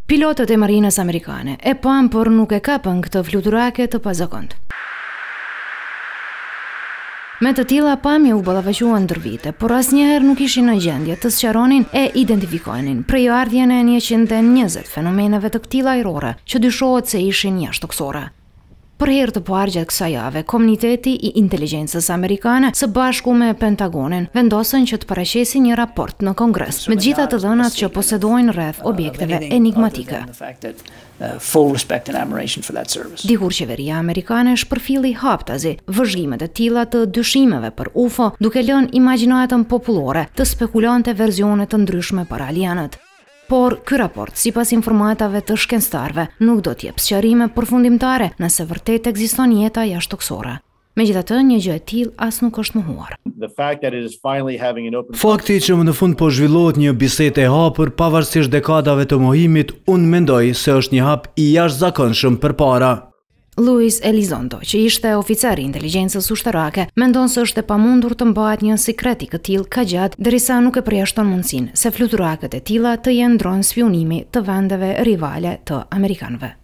Pilotët e marinës amerikane e panë por nuk e kapën këtë fluturake të pazakontë. Me të tilla pamje u ballafaquan ndër vite, por asnjëherë nuk ishin në gjendje të sqaronin e identifikonin prejardhjen e 120 fenomeneve të këtilla ajrore që dyshohet se ishin jashtëtoksore. Për herë të parë gjatë kësaj jave, komuniteti i inteligjencës amerikane së bashku me Pentagonin vendosën që të paraqesin një raport në Kongres me gjitha të dhënat që posedojnë rreth objekteve enigmatike. Dikur qeveria amerikane shpërfilli haptazi vëzhgimet e tilla të dyshimeve për UFO, duke lënë imagjinatën popullore të spekulonte versione të ndryshme për alienët. Por ky raport, sipas informatave të shkencëtarëve, nuk do të jep sqarime përfundimtare nëse vërtet ekziston jeta jashtëtoksore. Megjithatë, një gjë e tillë as nuk është mohuar. Fakti që më në fund po zhvillohet një bisedë e hapur pavarësisht dekadave të mohimit, unë mendoj se është një hap i jashtëzakonshëm përpara. Luis Elizondo, që ishte oficer i inteligjencës ushtarake, mendon se është e pamundur të mbahet një sikret i këtill kaq gjatë derisa nuk e përjashton mundësinë se fluturaket e tilla të jenë dronë spionimi të vendeve rivale të amerikanëve.